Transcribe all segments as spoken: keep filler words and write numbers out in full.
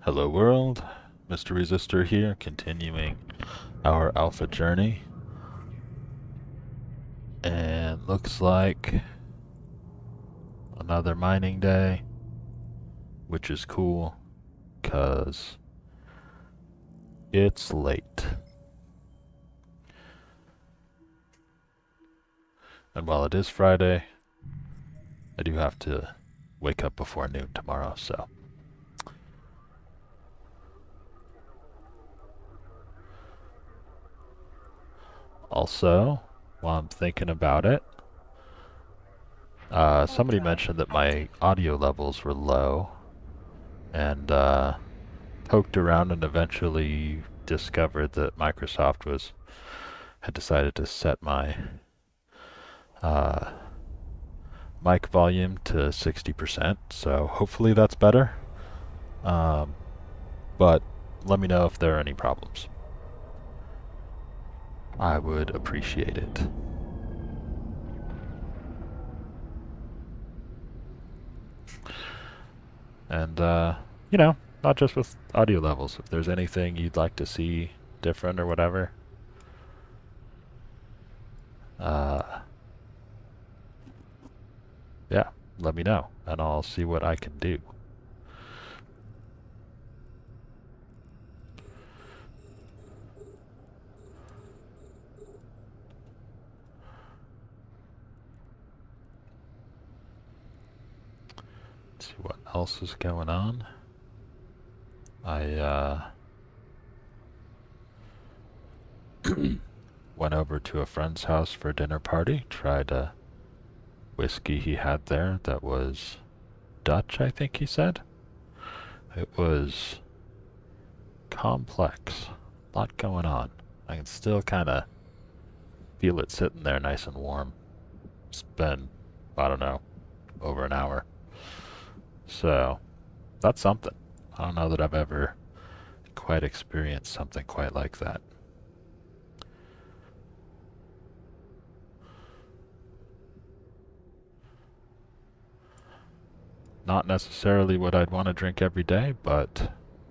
Hello world, Mister Resistor here, continuing our alpha journey. And looks like another mining day, which is cool, cause it's late. And while it is Friday, I do have to wake up before noon tomorrow, so. Also, while I'm thinking about it, uh, somebody mentioned that my audio levels were low, and uh, poked around and eventually discovered that Microsoft was had decided to set my uh, mic volume to sixty percent, so hopefully that's better. Um, but let me know if there are any problems. I would appreciate it. And, uh, you know, not just with audio levels. If there's anything you'd like to see different or whatever, uh, yeah, let me know, and I'll see what I can do. Let's see what else is going on. I, uh, went over to a friend's house for a dinner party, tried a whiskey he had there that was Dutch, I think he said. It was complex. A lot going on. I can still kind of feel it sitting there nice and warm. It's been, I don't know, over an hour. So, that's something. I don't know that I've ever quite experienced something quite like that. Not necessarily what I'd want to drink every day, but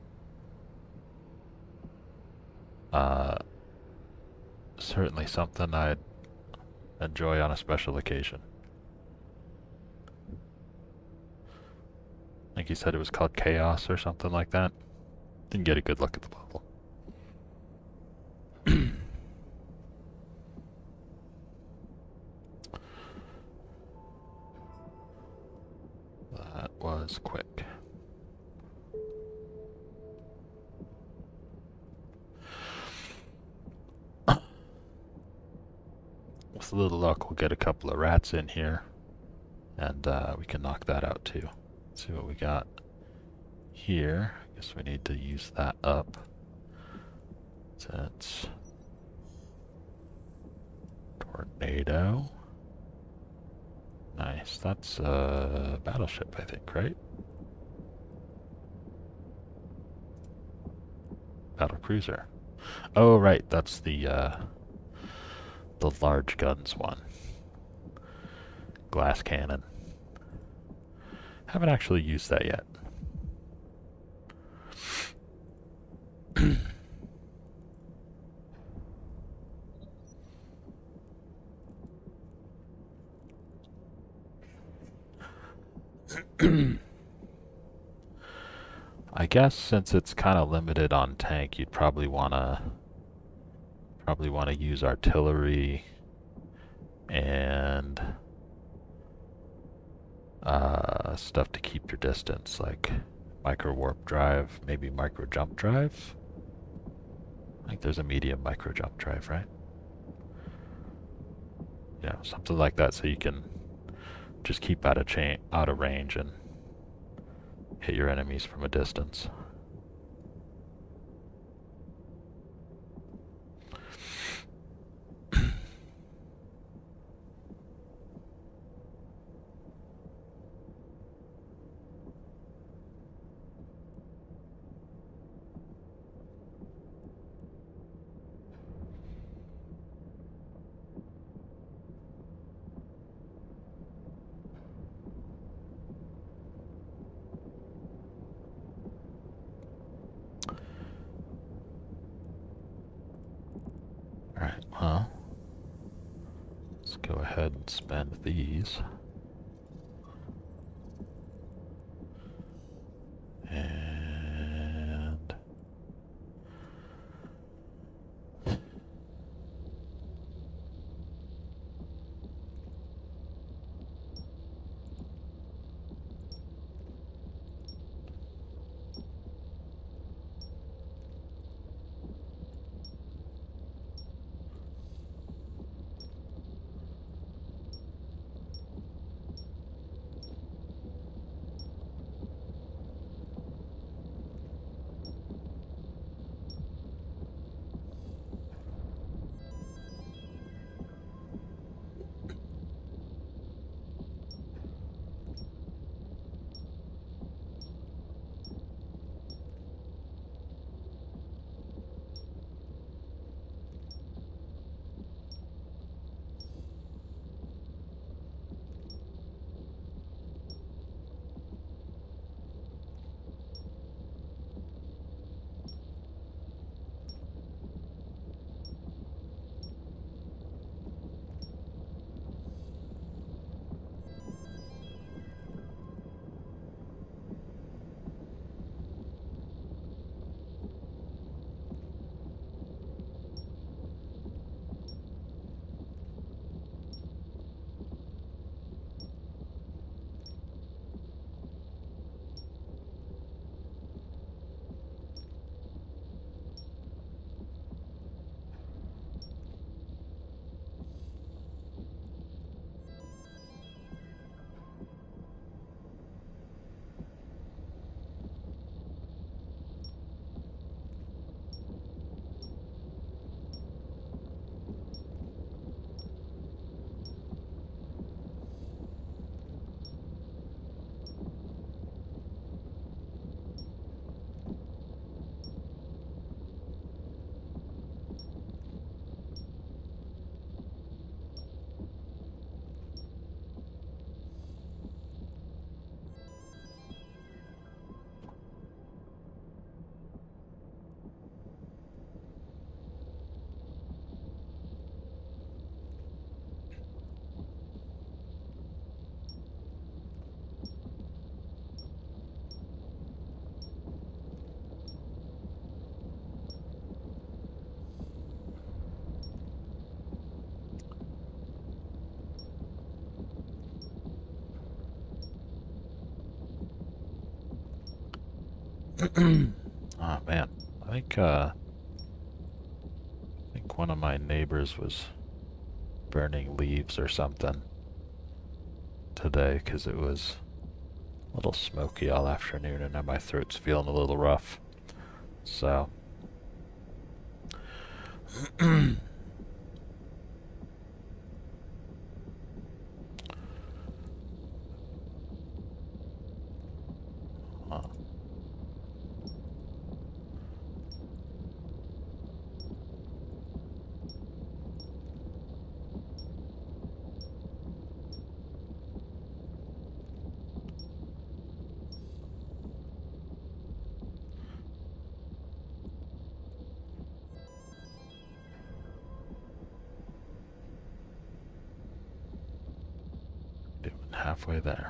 uh, certainly something I'd enjoy on a special occasion. I think he said it was called Chaos or something like that. Didn't get a good look at the bottle. That was quick. With a little luck, we'll get a couple of rats in here, and uh, we can knock that out too. Let's see what we got here. I guess we need to use that up. Since tornado. Nice. That's a battleship, I think, right? Battle cruiser. Oh, right. That's the uh, the large guns one. Glass cannon. Haven't actually used that yet. I guess since it's kind of limited on tank, you'd probably wanna probably want to use artillery and uh, stuff to keep your distance, like micro warp drive, maybe micro jump drive. I think there's a medium micro jump drive, right? Yeah, something like that, so you can just keep out of chain, out of range, and hit your enemies from a distance. and spend these. And oh man, I think uh, I think one of my neighbors was burning leaves or something today because it was a little smoky all afternoon, and now my throat's feeling a little rough. So. Huh. Doing halfway there.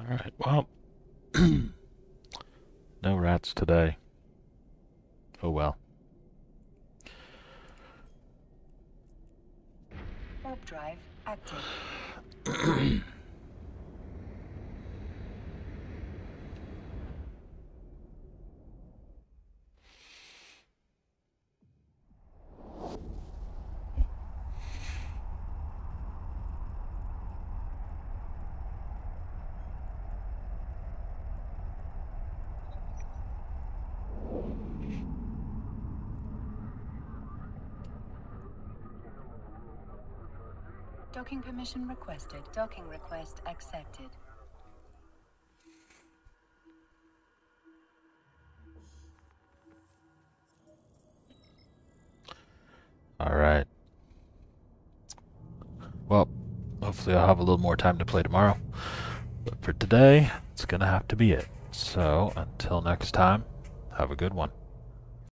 Alright, well, no rats today. Oh well. Warp drive active. Docking permission requested. Docking request accepted. Alright. Well, hopefully I'll have a little more time to play tomorrow. But for today, it's gonna have to be it. So, until next time, have a good one.